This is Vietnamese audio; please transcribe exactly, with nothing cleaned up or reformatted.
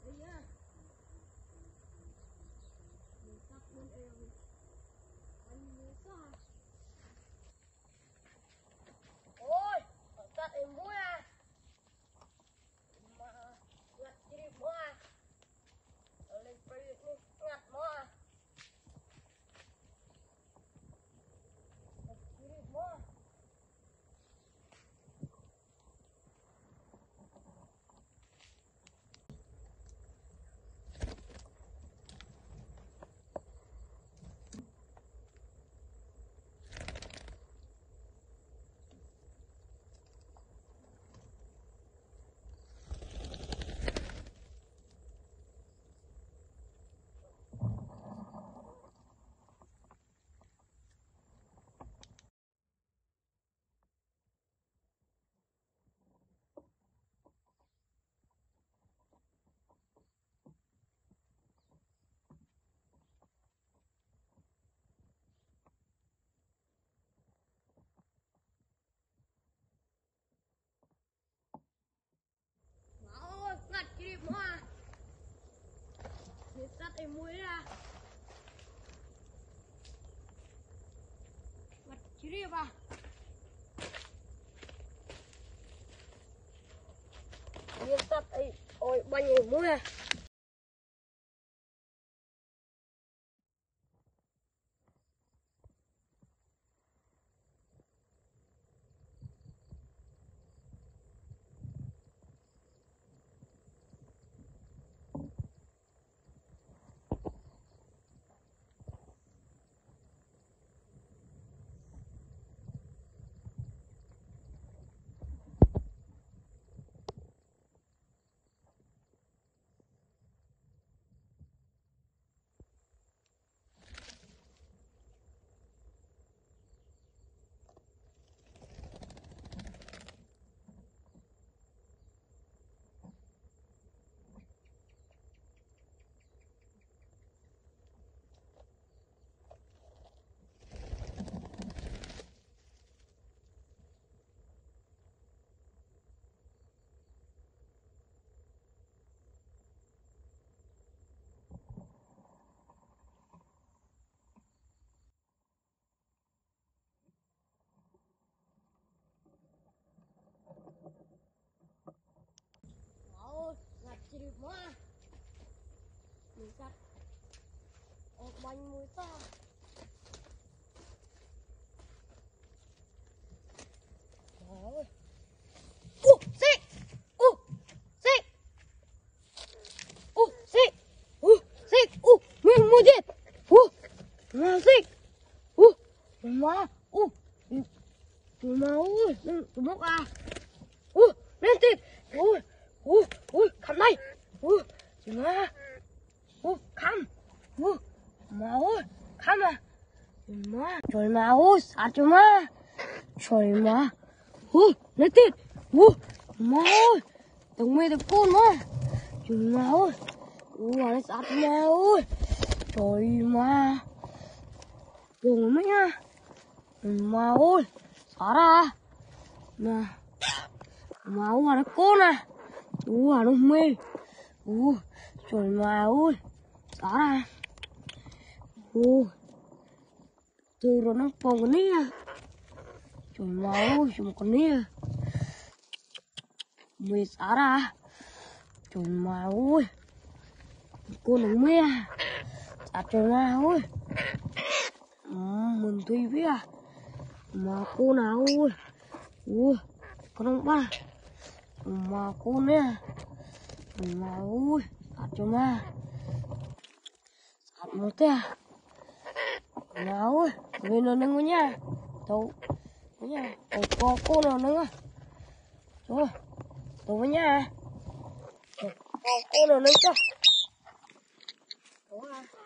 Ôi, cắt em vui à. Mà ngặt chỉ đi mua à. Ở lên phải đi ngặt mua à. Ngặt chỉ đi mua à. Ôi, ngặt chỉ đi mua à. Để cắt em vui ra. Ngặt chỉ đi vào. Để cắt ấy, ôi bao nhiêu muối à. Ôi, ngặt chỉ đi mua à. Mình cắt ôi bánh muối to. Ôi. Ô, xích. Ô, xích. Ô, xích. Ô, xích. Ô, mình mua chết. Ô, mà xích. Ô, mà. Ô, mà ôi, tụi mốc à. Ô, lên tiếp. Ôi, ôi, ôi, cầm đây. Ôi, mà. Ôi, cầm. Ôi, mà ôi, cầm à. Mà, trời mà ôi, sát trời mà. Trời mà. Ôi, lấy tiếp. Ôi, mà ơi. Tụi mày tụi con mà. Trời mà ơi. Ôi, nó sát mà ơi. Trời mà. Buồn mấy nha. Mà ơi. Sát à. Mà. Mà ôi, nó con à. Ôi, nó mê. Ôi, trời mà ơi. Sát à. Ôi. Từ rồi nó còn cái ní à. Trời mà ơi, trời mà còn ní à. Mê xá ra. Trời mà ơi. Cô nó mê à. Xá trời mà ơi. Ừ, mình thuy với à. Mà cô nào ơi. Ui, con ông ba. Mà cô nè. Mà ơi. Xá trời mà. Xá một thế à. Mà ơi. Về nó nâng với nha. Đâu. Với nha. Ồ, có cô nào nâng à. Rồi. Đâu với nha. Ồ, cô nào nâng cho. Đúng rồi.